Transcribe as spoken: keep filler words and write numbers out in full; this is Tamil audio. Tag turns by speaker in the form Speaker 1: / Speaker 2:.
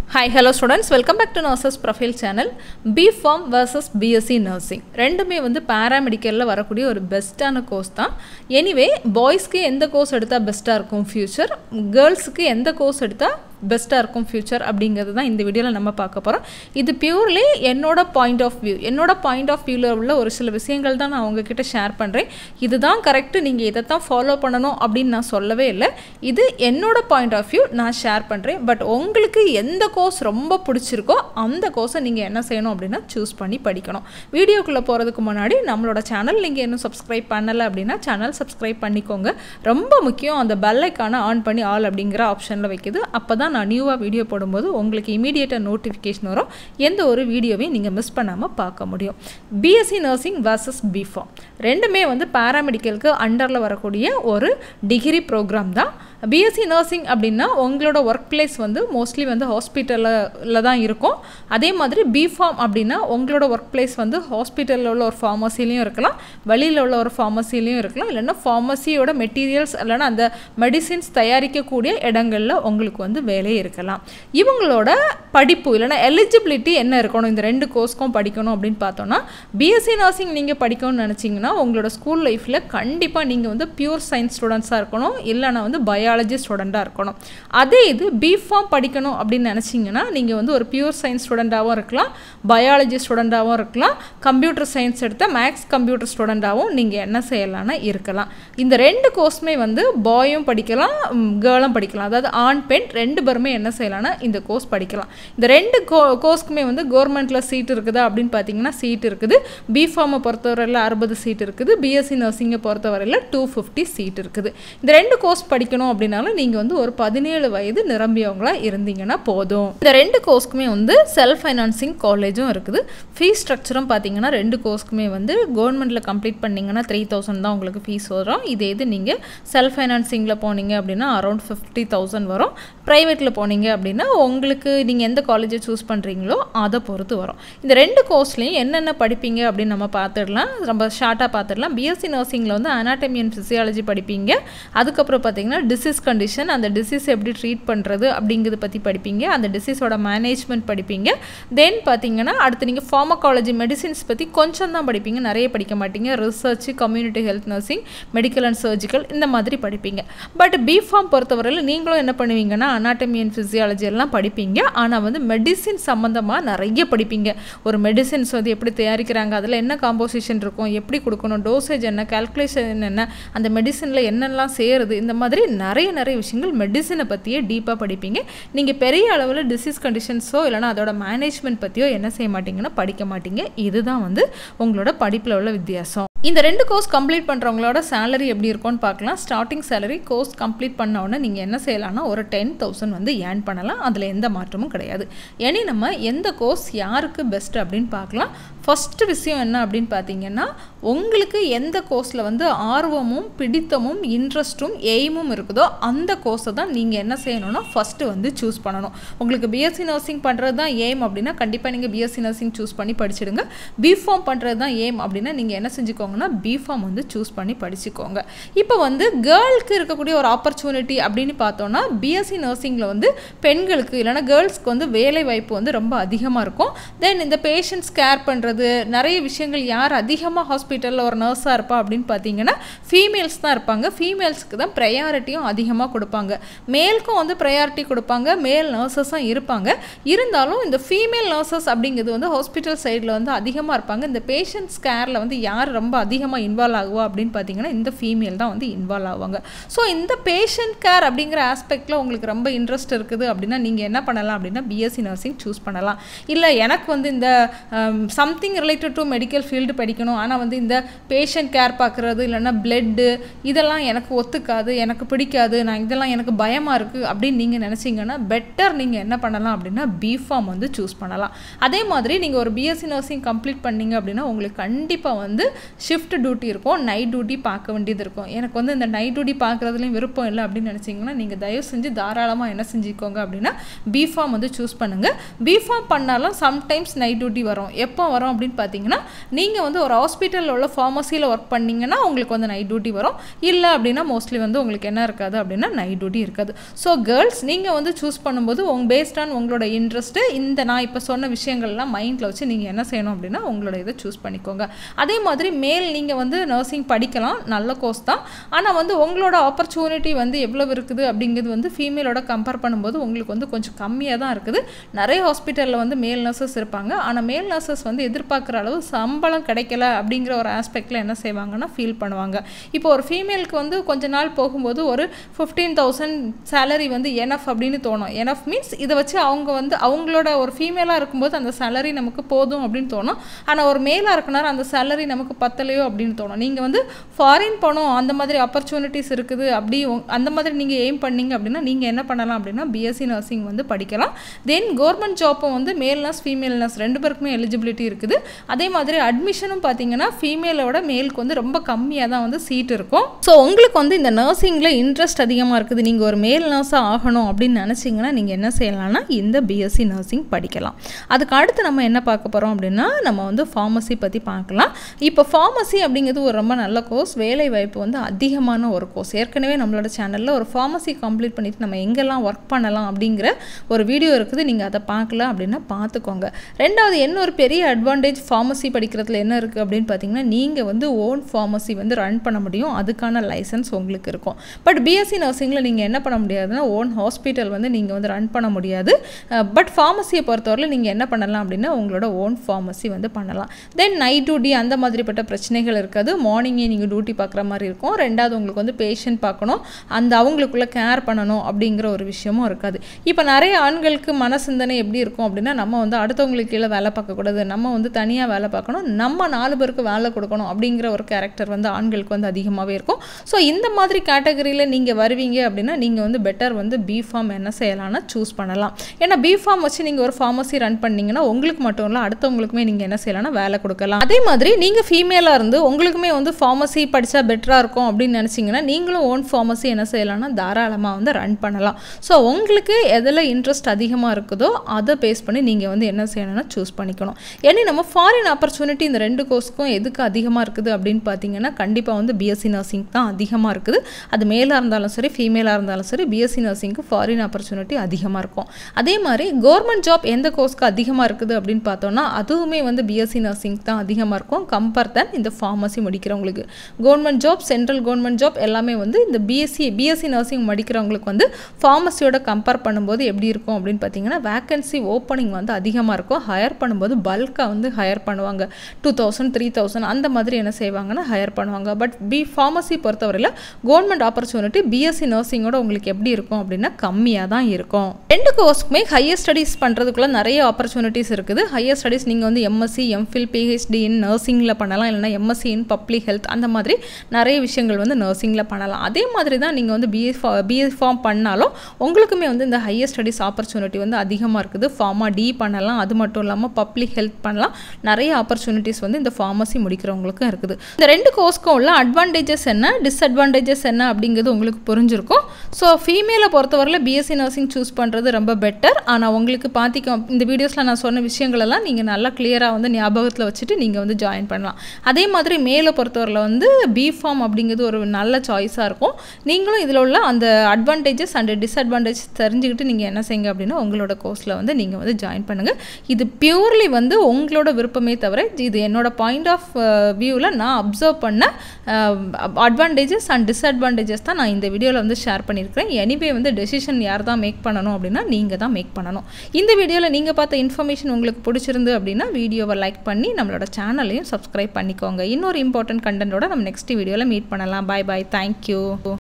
Speaker 1: Hi, hello students. Welcome back to Nurses Profile channel. B-Pharm versus B S c Nursing. ரெண்டுமே வந்து paramedicalல வரக்கூடிய ஒரு பெஸ்டான கோர்ஸ் தான். Anyway, boysக்கு எந்த கோர்ஸ் எடுத்தா பெஸ்டா இருக்கும் ஃபியூச்சர், girlsக்கு எந்த கோர்ஸ் எடுத்தா பெஸ்டா இருக்கும் ஃபியூச்சர் அப்படிங்கிறது தான் இந்த வீடியோல நம்ம பார்க்க போறோம். இது பியூர்லி என்னோட பாயிண்ட் ஆஃப் வியூ. என்னோட பாயிண்ட் ஆஃப் வியூல உள்ள ஒரு சில விஷயங்கள் தான் நான் உங்ககிட்ட ஷேர் பண்றேன். இதுதான் கரெக்ட், நீங்க இத தான் ஃபாலோ பண்ணனும் அப்படினு நான் சொல்லவே இல்ல. இது என்னோட பாயிண்ட் ஆஃப் வியூ நான் ஷேர் பண்றேன். பட் உங்களுக்கு எந்த கோர்ஸ் ரொம்ப பிடிச்சிருக்கோ அந்த கோர்ஸை நீங்க என்ன செய்யணும் அப்படினா சூஸ் பண்ணி படிக்கணும். வீடியோக்குள்ள போறதுக்கு முன்னாடி நம்மளோட சேனல் நீங்க இன்னும் சப்ஸ்கிரைப் பண்ணல அப்படினா சேனல் சப்ஸ்கிரைப் பண்ணிக்கோங்க. ரொம்ப முக்கியம், அந்த பெல் ஐகானை ஆன் பண்ணி ஆல் அப்படிங்கற ஆப்ஷன்ல வைக்குது. அப்பதான் நான் நியூவா வீடியோ போடும்போது உங்களுக்கு இமிடியேட்டா நோட்டிஃபிகேஷன் வரும். எந்த ஒரு வீடியோவையும் நீங்க மிஸ் பண்ணாம பார்க்க முடியும். B S c Nursing versus B-Pharm ரெண்டுமே வந்து பாராமெடிக்கலுக்கு அண்டர்ல வரக்கூடிய ஒரு டிகிரி ப்ரோக்ராம் தான். B S c Nursing அப்படின்னா உங்களோட ஒர்க் பிளேஸ் வந்து மோஸ்ட்லி வந்து ஹாஸ்பிட்டல்ல தான் இருக்கும். அதே மாதிரி B-Pharm அப்படின்னா உங்களோட ஒர்க் பிளேஸ் வந்து ஹாஸ்பிட்டல்ல உள்ள ஒரு ஃபார்மசிலையும் இருக்கலாம், வெளியில உள்ள ஒரு ஃபார்மசிலையும் இருக்கலாம், இல்லைன்னா ஃபார்மசியோட மெட்டீரியல்ஸ் இல்லைன்னா அந்த மெடிசின்ஸ் தயாரிக்கக்கூடிய இடங்கள்ல உங்களுக்கு வந்து வேலை இருக்கலாம். இவங்களோட படிப்பு இல்லைன்னா எலிஜிபிலிட்டி என்ன இருக்கணும் இந்த ரெண்டு கோர்ஸ்க்கும் படிக்கணும் அப்படின்னு பார்த்தோம்னா, B S c Nursing நீங்க படிக்கணும்னு நினைச்சீங்கன்னா உங்களோட ஸ்கூல் லைஃப்ல கண்டிப்பா நீங்க வந்து பியூர் சயின்ஸ் ஸ்டூடெண்ட்ஸா இருக்கணும், இல்லைன்னா வந்து பயாலஜி ஸ்டூடெண்டா இருக்கணும். அதே இது B-Pharm படிக்கணும் அப்படின்னு நினைச்சீங்கன்னா நீங்க வந்து ஒரு பியூர் சயின்ஸ் ஸ்டூடெண்டாவும் இருக்கலாம், பயாலஜி ஸ்டூடெண்டாவும் இருக்கலாம், கம்ப்யூட்டர் சயின்ஸ் எடுத்த மேக்ஸ் கம்ப்யூட்டர் ஸ்டூடெண்டாவும் நீங்க என்ன செய்யலாம்னா இருக்கலாம். இந்த ரெண்டு கோர்ஸ்மே வந்து பாயும் படிக்கலாம், கேர்ளும் படிக்கலாம். அதாவது ஆண் பெண் ரெண்டு பேருமே என்ன செய்யலாம்னா இந்த கோர்ஸ் படிக்கலாம். இந்த ரெண்டு கோர்ஸ்க்குமே வந்து கவர்மெண்ட்ல சீட் இருக்குதா அப்படின்னு பார்த்தீங்கன்னா சீட் இருக்குது. B-Pharm பொறுத்தவரையில் அறுபது சீட் இருக்குது, B S c Nursing பொறுத்தவரையில் டூ ஃபிஃப்டி சீட் இருக்குது. இந்த ரெண்டு கோர்ஸ் படிக்கணும் அப்படின்னாலும் நீங்க வந்து ஒரு பதினேழு வயது நிரம்பியவங்களா இருந்தீங்கன்னா போதும். இந்த ரெண்டு கோர்ஸ்க்குமே வந்து செல்ஃப் ஃபைனான்சிங் காலேஜும் இருக்குது. ஃபீஸ் ஸ்ட்ரக்சரும் பார்த்தீங்கன்னா ரெண்டு கோர்ஸ்க்குமே வந்து கவர்மெண்ட்ல கம்ப்ளீட் பண்ணீங்கன்னா த்ரீ தௌசண்ட் தான் உங்களுக்கு ஃபீஸ் வரும். இதே இது நீங்க செல்ஃப் ஃபைனான்சிங்ல போனீங்க அப்படின்னா அரௌண்ட் ஃபிஃப்டி தௌசண்ட் வரும். பிரைவேட்ல போனீங்க அப்படின்னா உங்களுக்கு நீங்க எந்த காலேஜை சூஸ் பண்றீங்களோ அதை பொறுத்து வரும். இந்த ரெண்டு கோர்ஸ்லயும் என்னென்ன படிப்பீங்க அப்படின்னு நம்ம பார்த்துடலாம். ரொம்ப ஷார்ட்டாக பார்த்துடலாம். B S c Nursingல வந்து அனாட்டமி அண்ட் ஃபிசியாலஜி படிப்பீங்க. அதுக்கப்புறம் பார்த்தீங்கன்னா டிசீஸ் கண்டிஷன், அந்த டிசீஸ் எப்படி ட்ரீட் பண்ணுறது அப்படிங்கிறத பற்றி படிப்பீங்க. அந்த டிசீஸோட மேனேஜ்மெண்ட் படிப்பீங்க. தென் பார்த்தீங்கன்னா அடுத்து நீங்கள் ஃபார்மகாலஜி மெடிசின்ஸ் பற்றி கொஞ்சம் தான் படிப்பீங்க, நிறைய படிக்க மாட்டீங்க. Research, community health nursing, medical and surgical இந்த மாதிரி படிப்பீங்க. பட் B-Pharm பொறுத்தவரையில் நீங்களும் என்ன பண்ணுவீங்கன்னா அனாட்டமி அண்ட் ஃபிசியாலஜி எல்லாம் படிப்பீங்க. ஆனால் வந்து மெடிசின் சம்மந்தமாக நிறைய படிப்பீங்க. ஒரு மெடிசின்ஸ் வந்து எப்படி தயாரிக்கிறாங்க, அதில் என்ன காம்போசிஷன் இருக்கும், எப்படி கொடுக்கணும், டோசேஜ் என்ன, கால்குலேஷன் என்ன, அந்த மெடிசனில் என்னெல்லாம் சேருது, இந்த மாதிரி நிறைய நிறைய விஷயங்கள் மெடிசனை பற்றியே டீப்பாக படிப்பீங்க. நீங்கள் பெரிய அளவில் டிசீஸ் கண்டிஷன்ஸோ இல்லைனா அதோட மேனேஜ்மெண்ட் பற்றியோ என்ன செய்ய மாட்டீங்கன்னா படிக்க மாட்டீங்க. இதுதான் வந்து உங்களோட படிப்பில் உள்ள வித்தியாசம். இந்த ரெண்டு கோர்ஸ் கம்ப்ளீட் பண்ணுறவங்களோட சேலரி எப்படி இருக்கும்னு பார்க்கலாம். ஸ்டார்டிங் சேலரி கோர்ஸ் கம்ப்ளீட் பண்ண உடனே நீங்கள் என்ன செய்யலாம்னா ஒரு டென் தௌசண்ட் வந்து ஏர்ன் பண்ணலாம். அதில் எந்த மாற்றமும் கிடையாது. ஏன்னா நம்ம எந்த கோர்ஸ் யாருக்கு பெஸ்ட் அப்படின்னு பார்க்கலாம். ஃபஸ்ட்டு விஷயம் என்ன அப்படின்னு பார்த்தீங்கன்னா, உங்களுக்கு எந்த கோர்ஸில் வந்து ஆர்வமும் பிடித்தமும் இன்ட்ரெஸ்ட்டும் எய்மும் இருக்குதோ அந்த கோர்ஸை தான் நீங்கள் என்ன செய்யணும்னா ஃபஸ்ட்டு வந்து சூஸ் பண்ணணும். உங்களுக்கு B S c Nursing பண்ணுறது தான் எய்ம் அப்படின்னா கண்டிப்பாக நீங்கள் B S c Nursing choose பண்ணி படிச்சிடுங்க. B-Pharm பண்ணுறது தான் எய்ம் அப்படின்னா நீங்கள் என்ன செஞ்சுக்கோங்கன்னா B-Pharm வந்து சூஸ் பண்ணி படிச்சுக்கோங்க. இப்போ வந்து கேர்ளுக்கு இருக்கக்கூடிய ஒரு ஆப்பர்ச்சுனிட்டி அப்படின்னு பார்த்தோன்னா B S c Nursingல வந்து பெண்களுக்கு இல்லைனா கேர்ள்ஸ்க்கு வந்து வேலை வாய்ப்பு வந்து ரொம்ப அதிகமாக இருக்கும். தென் இந்த பேஷண்ட்ஸ் கேர் பண்ணுறது நிறைய விஷயங்கள் யார் அதிகமாக ஹாஸ்பிட்டலில் ஒரு நர்ஸாக இருப்பா அப்படின்னு பார்த்தீங்கன்னா ஃபீமேல்ஸ் தான் இருப்பாங்க. ஃபீமேல்ஸ்க்கு தான் ப்ரையாரிட்டியும் அதிகமாக கொடுப்பாங்க. மேலுக்கும் வந்து ப்ரையாரிட்டி கொடுப்பாங்க, மேல் நர்சஸும் இருப்பாங்க. இருந்தாலும் இந்த ஃபீமேல் நர்சஸ் அப்படிங்கிறது வந்து ஹாஸ்பிட்டல் சைடில் வந்து அதிகமாக இருப்பாங்க. இந்த பேஷண்ட்ஸ் கேரில் வந்து யார் ரொம்ப அதிகமாக இன்வால்வ் ஆகுவா அப்படின்னு பார்த்தீங்கன்னா இந்த ஃபீமேல் தான் வந்து இன்வால்வ் ஆவாங்க. ஸோ இந்த பேஷண்ட் கேர் அப்படிங்கிற ஆஸ்பெக்டில் உங்களுக்கு ரொம்ப இன்ட்ரெஸ்ட் இருக்குது அப்படின்னா நீங்கள் என்ன பண்ணலாம் அப்படின்னா B S c Nursing choose பண்ணலாம். இல்லை எனக்கு வந்து இந்த something related to medical field படிக்கணும், ஆனால் வந்து இந்த பேஷண்ட் கேர் பார்க்குறது இல்லைன்னா பிளட்டு இதெல்லாம் எனக்கு ஒத்துக்காது, எனக்கு பிடிக்காது, நான் இதெல்லாம் எனக்கு பயமாக இருக்குது அப்படின்னு நீங்கள் நினச்சிங்கன்னா பெட்டர் நீங்கள் என்ன பண்ணலாம் அப்படின்னா B-Pharm வந்து சூஸ் பண்ணலாம். அதே மாதிரி நீங்கள் ஒரு B S c Nursing complete பண்ணிங்க அப்படின்னா உங்களுக்கு கண்டிப்பாக வந்து ஷிஃப்ட் டியூட்டி இருக்கும், நைட் டியூட்டி பார்க்க வேண்டியது இருக்கும். எனக்கு வந்து இந்த நைட் டியூட்டி பார்க்குறதுலையும் விருப்பம் இல்லை அப்படின்னு நினச்சிங்கன்னா நீங்கள் தயவு செஞ்சு தாராளமாக என்ன செஞ்சுக்கோங்க அப்படின்னா பிஃபார்ம் வந்து சூஸ் பண்ணுங்கள். பிஃபார்ம் பண்ணாலும் சம்டைம்ஸ் நைட் டியூட்டி வரும். எப்போ வரும் அப்படின்னு பார்த்தீங்கன்னா நீங்கள் வந்து ஒரு ஹாஸ்பிட்டலில் உள்ள ஃபார்மசியில் ஒர்க் பண்ணிங்கன்னா உங்களுக்கு வந்து நைட் டியூட்டி வரும். இல்லை அப்படின்னா மோஸ்ட்லி வந்து உங்களுக்கு என்ன இருக்காது அப்படின்னா நைட் டியூட்டி இருக்காது. ஸோ கேர்ள்ஸ் நீங்கள் வந்து சூஸ் பண்ணும்போது உங்க பேஸ்ட் ஆன் உங்களோட இன்ட்ரெஸ்ட்டு இந்த நான் இப்போ சொன்ன விஷயங்கள்லாம் மைண்டில் வச்சு நீங்கள் என்ன செய்யணும் அப்படின்னா உங்களோட இதை சூஸ் பண்ணிக்கோங்க. அதே மாதிரி மேல் நீங்கள் வந்து நர்சிங் படிக்கலாம், நல்ல கோர்ஸ் தான். ஆனால் வந்து உங்களோட ஆப்பர்ச்சுனிட்டி வந்து எவ்வளோ இருக்குது அப்படிங்கிறது வந்து ஃபீமேலோட கம்பேர் பண்ணும்போது உங்களுக்கு வந்து கொஞ்சம் கம்மியாக தான் இருக்குது. நிறைய ஹாஸ்பிட்டலில் வந்து மேல் நர்சஸ் இருப்பாங்க. ஆனால் மேல் நர்சஸ் வந்து எதிர்பார்க்குற அளவு சம்பளம் கிடைக்கல அப்படிங்கிற ஒரு ஆஸ்பெக்டில் என்ன செய்வாங்கன்னா ஃபீல் பண்ணுவாங்க. இப்போ ஒரு ஃபீமேலுக்கு வந்து கொஞ்ச நாள் போகும்போது ஒரு ஃபிஃப்டீன் தௌசண்ட் சேலரி வந்து எனஃப் அப்படின்னு தோணும். எனஃப் மீன்ஸ் இதை வச்சு அவங்க வந்து அவங்களோட ஒரு ஃபீமேலாக இருக்கும்போது அந்த சேலரி நமக்கு போதும் அப்படின்னு தோணும். ஆனால் ஒரு மேலாக இருக்கனால அந்த சேலரி நமக்கு பத்தலையோ அப்படின்னு தோணும். நீங்கள் வந்து ஃபாரின் போகணும், அந்த மாதிரி ஆப்பர்ச்சுனிட்டிஸ் இருக்குது அப்படி அந்த மாதிரி நீங்கள் எய்ம் பண்ணீங்க அப்படின்னா நீங்கள் என்ன பண்ணலாம் அப்படின்னா பிஎஸ்சி நர்சிங் வந்து படிக்கலாம். தென் கவர்மெண்ட் ஜாப்பும் வந்து மேல் நர்ஸ் ஃபீமேல் நர்ஸ் ரெண்டு பேருக்குமே எலிஜிபிலிட்டி இருக்குது. அதே மாதிரி அட்மிஷனும் பார்த்தீங்கன்னா ஃபீமேலோட மேலுக்கு வந்து ரொம்ப கம்மியாக தான் வந்து சீட் இருக்கும். ஸோ உங்களுக்கு வந்து இந்த நர்சிங்கில் இன்ட்ரெஸ்ட் அதிகமாக இருக்குது, நீங்கள் ஒரு மேல் நர்ஸாக ஆகணும் அப்படின்னு நினச்சிங்கன்னா நீங்கள் என்ன செய்யலாம்னா இந்த பிஎஸ்சி நர்சிங் படிக்கலாம். அதுக்கு அடுத்து நம்ம என்ன பார்க்க போகிறோம் அப்படின்னா நம்ம வந்து ஃபார்மசி பற்றி பார்க்கலாம். இப்போ ஃபார்மசி அப்படிங்கிறது ஒரு ரொம்ப நல்ல கோர்ஸ், வேலை வாய்ப்பு வந்து அதிகமான ஒரு கோர்ஸ். ஏற்கனவே நம்மளோட சேனலில் ஒரு ஃபார்மசி கம்ப்ளீட் பண்ணிவிட்டு நம்ம எங்கெல்லாம் ஒர்க் பண்ணலாம் அப்படிங்கிற ஒரு வீடியோ இருக்குது, நீங்கள் அதை பார்க்கல அப்படின்னா பார்த்துக்கோங்க. ரெண்டாவது என்ன ஒரு பெரிய அட்வான்டேஜ் ஃபார்மசி படிக்கிறதுல என்ன இருக்குது அப்படின்னு பார்த்தீங்கன்னா நீங்கள் வந்து ஓன் ஃபார்மசி வந்து ரன் பண்ண முடியும், அதுக்கான லைசன்ஸ் உங்களுக்கு இருக்கும். பட் பிஎஸ்சி நர்சிங்கில் நீங்கள் என்ன பண்ண முடியாதுன்னா ஓன் ஹாஸ்பிட்டல் வந்து நீங்கள் வந்து ரன் பண்ண முடியாது. பட் ஃபார்மசியை பொறுத்தவரையில் நீங்கள் என்ன பண்ணலாம் அப்படின்னா உங்களோட ஓன் ஃபார்மசி வந்து பண்ணலாம். தென் நைட் டியூட்டி அந்த மாதிரிப்பட்ட பிரச்சனைகள் இருக்காது. மார்னிங்கே நீங்கள் டியூட்டி பார்க்குற மாதிரி இருக்கும். ரெண்டாவது உங்களுக்கு வந்து பேஷண்ட் பார்க்கணும், அந்த அவங்களுக்குள்ள கேர் பண்ணணும் அப்படிங்கிற ஒரு விஷயமும் இருக்காது. இப்போ நிறைய ஆண்களுக்கு மன சிந்தனை எப்படி இருக்கும் அப்படின்னா நம்ம வந்து அடுத்தவங்களுக்கு கீழே வேலை பார்க்கக்கூடாது, நம்ம வந்து தனியாக வேலை பார்க்கணும், நம்ம நாலு பேருக்கு வேலை கொடுக்கணும் அப்படிங்கிற ஒரு கேரக்டர் வந்து ஆண்களுக்கு வந்து அதிகமாகவே இருக்கும். ஸோ இந்த மாதிரி கேட்டகரியில் நீங்கள் வருவீங்க அப்படின்னா நீங்கள் வந்து பெட்டர் வந்து பிஃபார்ம் என்ன செய்யலாம்னா சூஸ் பண்ணலாம். ஏன்னா பிஃபார்ம் வச்சு நீங்கள் ஒரு ஃபார்மசி ரன் பண்ணிங்கன்னா உங்களுக்கு மட்டும் இல்லை அடுத்தவங்களுக்குமே நீங்கள் என்ன செய்யலாம்னா வேலை கொடுக்கலாம். அதே மாதிரி நீங்கள் ஃபீமேலாக இருந்து உங்களுக்குமே வந்து ஃபார்மசி படித்தா பெட்டராக இருக்கும் அப்படின்னு நினச்சிங்கன்னா நீங்களும் ஓன் ஃபார்மசி என்ன செய்யலாம்னா தாராளமாக வந்து ரன் பண்ணலாம். ஸோ உங்களுக்கு எதில் இன்ட்ரெஸ்ட் அதிகமாக இருக்குதோ அதை பேஸ் பண்ணி நீங்கள் வந்து என்ன செய்யணும்னா சூஸ் பண்ணிக்கணும். ஏன்னா நம்ம ஃபாரின் ஆப்பர்ச்சுனிட்டி இந்த ரெண்டு கோர்ஸ்க்கும் எதுக்கு அதிகமாக இருக்குது அப்படின்னு பார்த்தீங்கன்னா கண்டிப்பாக வந்து பிஎஸ்சி நர்சிங் தான் அதிகமாக இருக்குது. அது மேலாக இருந்தாலும் சரி ஃபீமேலாக இருந்தாலும் சரி பிஎஸ்சி நர்சிங்க்கு ஃபாரின் ஆப்பர்ச்சுனிட்டி அதிகமாக இருக்கும். அதே மாதிரி கவர்மெண்ட் ஜாப் எந்த கோர்ஸ்க்கு அதிகமாக இருக்குது அப்படின்னு பார்த்தோம்னா அதுவுமே வந்து பிஎஸ்சி நர்சிங் தான் அதிகமாக இருக்கும் கம்பேர் தன் இந்த ஃபார்மசி முடிக்கிறவங்களுக்கு. Government job central government job எல்லாமே வந்து இந்த பிஎஸ்சி பிஎஸ்சி நர்சிங் முடிக்கிறவங்களுக்கு வந்து ஃபார்மசியோட கம்பேர் பண்ணும்போது எப்படி இருக்கும் அப்படின்னு பார்த்தீங்கன்னா வேக்கன்சி ஓப்பனிங் வந்து அதிகமாக இருக்கும். ஹையர் பண்ணும்போது பல்காக வந்து ஹையர் பண்ணுவாங்க, டூ தௌசண்ட் த்ரீ தௌசண்ட் அந்த மாதிரி என்ன செய்வாங்கன்னா ஹையர் பண்ணுவாங்க. பட் பி ஃபார்மசி பொறுத்தவரையில் கவர்மெண்ட் ஆப்பர்ச்சுனிட்டி பிஎஸ்சி நர்சிங்கோட உங்களுக்கு எப்படி இருக்கும் அப்படின்னா கம்மியாக தான் இருக்கும். ரெண்டு கோர்ஸ்க்குமே ஹையர் ஸ்டடீஸ் பண்ணுறதுக்குள்ள நிறைய ஆப்பர்ச்சுனிட்டிஸ் இருக்குது. ஹையர் ஸ்டடீஸ் நீங்கள் வந்து எம்எஸ்சி எம்ஃபில் பிஹெச்டி இன் நர்சிங்கில் பண்ணலாம், இல்லைனா எம்எஸ்சி இன் பப்ளிக் ஹெல்த் அந்த மாதிரி நிறைய விஷயங்கள் வந்து நர்சிங்கில் பண்ணலாம். அதே மாதிரி தான் நீங்கள் வந்து பிஏ பிஎஸ் ஃபார்ம் பண்ணாலும் உங்களுக்குமே வந்து இந்த ஹையர் ஸ்டடீஸ் ஆப்பர்ச்சுனிட்டி வந்து அதிகமாக இருக்குது. ஃபார்மா டி பண்ணலாம், அது மட்டும் இல்லாமல் பப்ளிக் ஹெல்த் பண்ணலாம். நிறைய ஆப்பர்ச்சுனிட்டிஸ் வந்து இந்த ஃபார்மசி முடிக்கிறவங்களுக்கும் இருக்குது. இந்த ரெண்டு கோர்ஸ்க்கும் உள்ள அட்வான்டேஜஸ் என்ன டிஸ்அட்வான்டேஜஸ் என்ன அப்படிங்கிறது உங்களுக்கு புரிஞ்சிருக்கும். ஸோ ஃபீமேலை பொறுத்தவரையில் பிஎஸ்சி நர்சிங் சூஸ் பண்ணுறது ரொம்ப பெட்டர். ஆனால் உங்களுக்கு பார்த்திக்க இந்த வீடியோஸில் நான் சொன்ன விஷயங்களெல்லாம் நீங்கள் நல்லா கிளியராக வந்து ஞாபகத்தில் வச்சுட்டு நீங்கள் வந்து ஜாயின் பண்ணலாம். அதே மாதிரி மேலே பொறுத்தவரையில் வந்து பிஃபார்ம் அப்படிங்கிறது ஒரு நல்ல சாய்ஸாக இருக்கும். நீங்களும் இதில் உள்ள அந்த அட்வான்டேஜஸ் அண்ட் டிஸ்அட்வான்டேஜ் தெரிஞ்சுக்கிட்டு நீங்கள் என்ன செய்யுங்க அப்படின்னா உங்களோட கோர்ஸில் வந்து நீங்கள் வந்து ஜாயின் பண்ணுங்கள். இது பியூர்லி வந்து உங்களோட விருப்பமே தவிர இது என்னோட பாயிண்ட் ஆஃப் வியூவில் நான் அப்சர்வ் பண்ண அட்வான்டேஜஸ் அண்ட் டிஸ்அட்வான்டேஜஸ் தான் நான் இந்த வீடியோவில் வந்து ஷேர் பண்ணியிருக்கிறேன். எனிவே வந்து டெசிஷன் யார் தான் மேக் பண்ணணும் அப்படின்னா நீங்கள் தான் மேக் பண்ணணும். இந்த வீடியோவில் நீங்கள் பார்த்த இன்ஃபர்மேஷன் உங்களுக்கு பிடிச்சிருந்து அப்படின்னா வீடியோவை லைக் பண்ணி நம்மளோட சேனலையும் சப்ஸ்கிரைப் பண்ணிக்கோங்க. இன்னொரு இம்பார்ட்டன்ட் கண்டென்ட்டோட நம்ம நெக்ஸ்ட் வீடியோவில் மீட் பண்ணலாம். Bye bye, thank you.